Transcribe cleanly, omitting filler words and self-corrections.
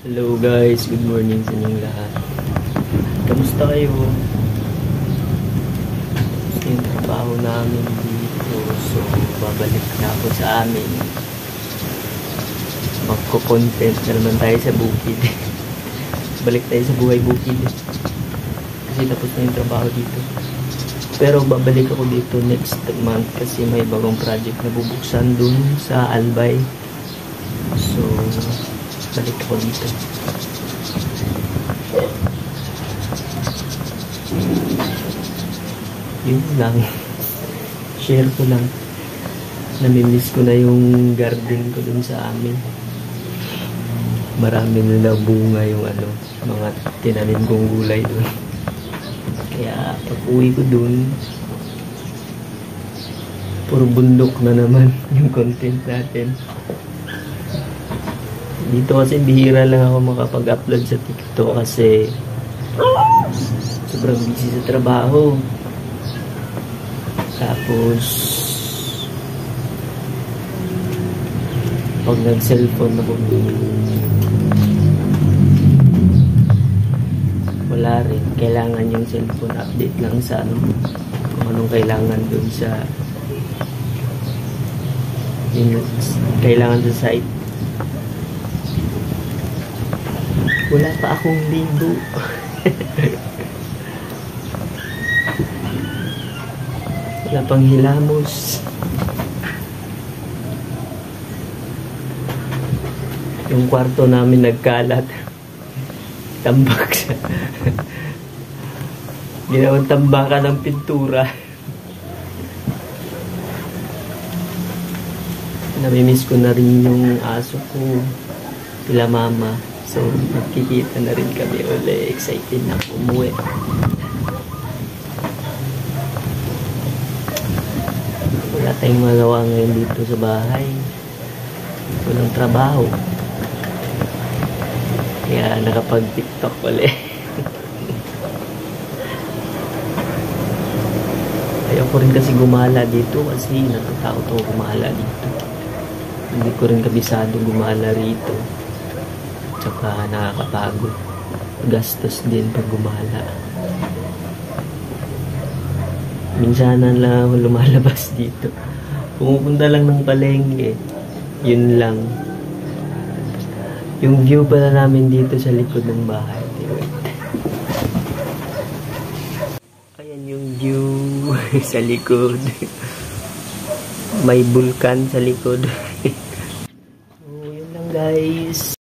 Hello guys, good morning sa inyong lahat. Kamusta kayo? Kamusta yung trabaho namin dito? So, babalik na ako sa amin. Magko-content na naman tayo sa bukid. Balik tayo sa buhay bukid. Kasi tapos na yung trabaho dito. Pero babalik ako dito next month kasi may bagong project na bubuksan dun sa Albay. So, balik ako dito. Yun lang. Share ko lang. Namimiss ko na yung garden ko dun sa amin. Marami na bunga yung mga tinanim kong gulay dun. Kaya pag uwi ko dun, puro bundok na naman yung content natin. Dito kasi bihira lang ako makapag-upload sa TikTok kasi sobrang busy sa trabaho. Tapos pag nag-cellphone ako, wala rin. Kailangan yung cellphone update lang sa kung anong kailangan dun sa yung kailangan sa site. Wala pa akong ligo. Wala pang hilamos. Yung kwarto namin nagkalat. Tambak siya. Ginawang tambakan ng pintura. Namimiss ko na rin yung aso ko. Sila mama. So, magkikita na rin kami ulit. Excited na umuwi. Wala tayong magawa ngayon dito sa bahay. Walang trabaho. Kaya nakapag-TikTok ulit. Ayaw ko rin kasi gumala dito kasi natatakot ako gumala dito. Hindi ko rin kabisado gumala rito. Tsaka nakakapagod. Gastos din pag gumala. Minsan lang ako lumalabas dito. Pumupunta lang ng palengke. Yun lang. Yung view pala namin dito sa likod ng bahay. Ayan yung view sa likod. May bulkan sa likod. So, yun lang guys.